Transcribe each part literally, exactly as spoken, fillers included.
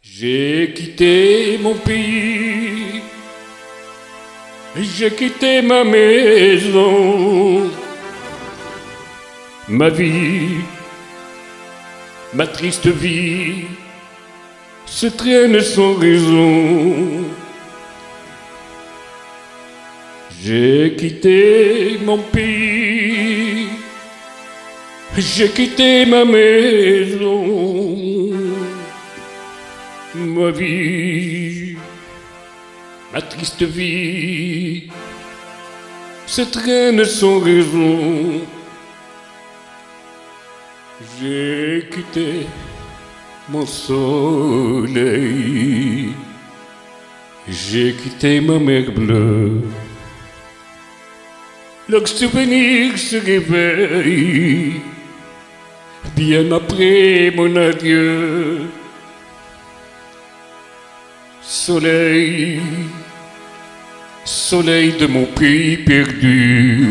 J'ai quitté mon pays, j'ai quitté ma maison, ma vie, ma triste vie se traîne sans raison. J'ai quitté mon pays, j'ai quitté ma maison, ma vie, ma triste vie se traîne sans raison. J'ai quitté mon soleil, j'ai quitté ma mer bleue. Le souvenir se réveille bien après mon adieu. Soleil, soleil de mon pays perdu,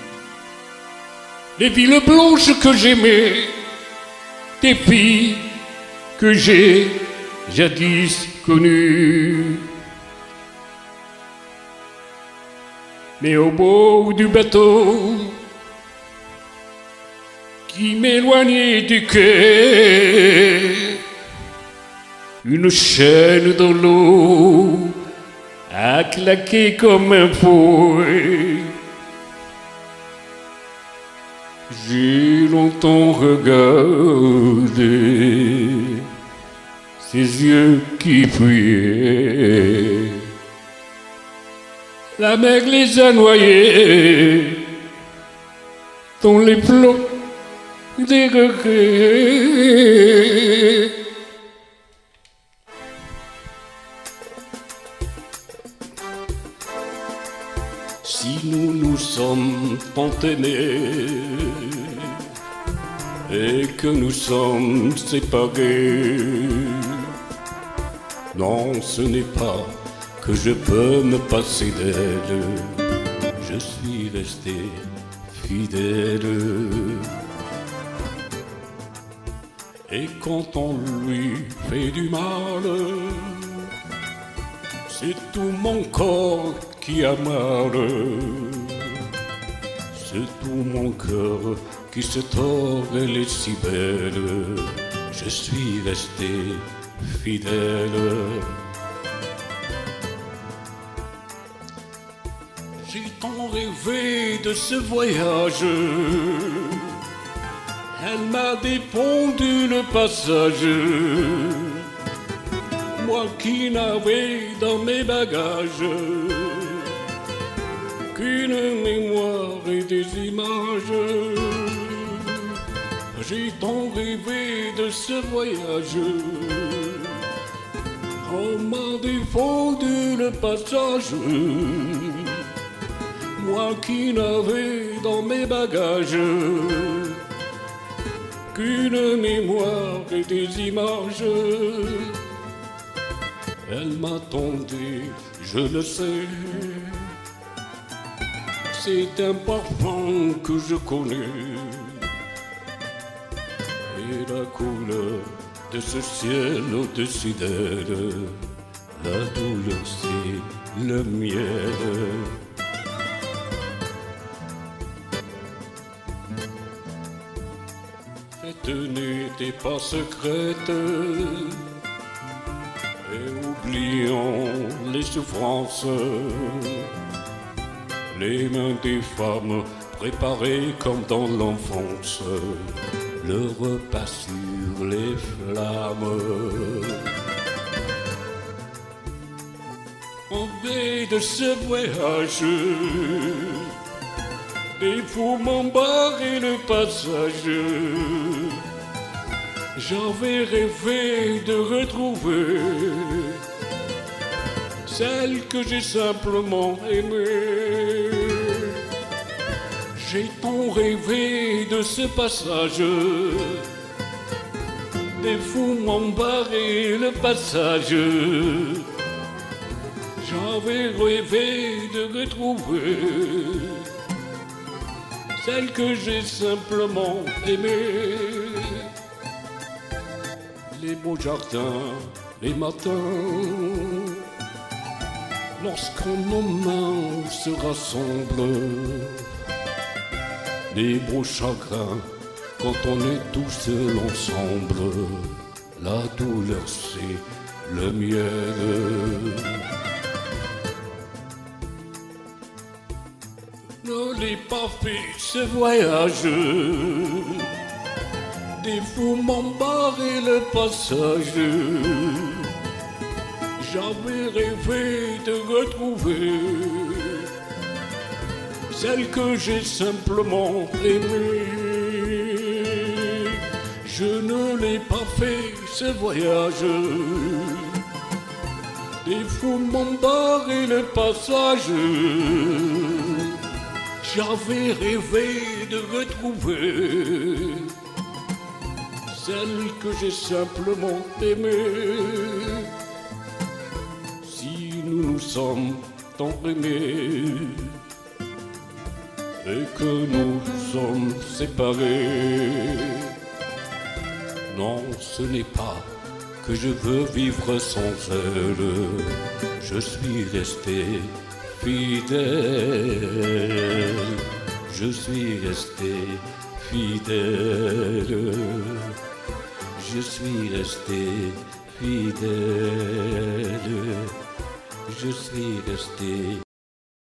les villes blanches que j'aimais, des filles que j'ai jadis connues. Mais au bord du bateau qui m'éloignait du quai, une chaîne dans l'eau a claqué comme un fouet. J'ai longtemps regardé ses yeux qui fuyaient. La mer les a noyés dans les flots des regrets. Si nous nous sommes tant aimés et que nous sommes séparés, non, ce n'est pas que je peux me passer d'elle, je suis resté fidèle. Et quand on lui fait du mal, c'est tout mon corps qui a mal, c'est tout mon cœur qui se tord, elle est si belle, je suis resté fidèle. J'ai tant rêvé de ce voyage, elle m'a défendu le passage, moi qui n'avais dans mes bagages qu'une mémoire et des images. J'ai tant rêvé de ce voyage, on m'a défendu le passage, moi qui n'avais dans mes bagages qu'une mémoire et des images. Elle m'attendait, je le sais, c'est un parfum que je connais, et la couleur de ce ciel au-dessus d'elle, la douleur c'est le miel. Cette n'était pas secrète, et oublions les souffrances, les mains des femmes préparées comme dans l'enfance, le repas sur les flammes. En veille de ce voyage, des fous m'ont barré le passage. J'avais rêvé de retrouver celle que j'ai simplement aimée. J'ai tant rêvé de ce passage, des fous m'ont barré le passage. J'avais rêvé de retrouver celle que j'ai simplement aimée. les beaux jardins, les matins, lorsqu'en nos mains se rassemblent les beaux chagrins, quand on est tous seuls ensemble, la douleur c'est le miel. Ne l'ai pas fait ce voyage, des fous m'ont barré le passage. J'avais rêvé de retrouver celle que j'ai simplement aimée. Je ne l'ai pas fait ce voyage, des fous m'ont barré le passage. J'avais rêvé de retrouver celle que j'ai simplement aimée. Si nous nous sommes tant aimés et que nous sommes séparés, non, ce n'est pas que je veux vivre sans elle. Je suis resté fidèle, je suis resté fidèle, je suis resté fidèle, je suis resté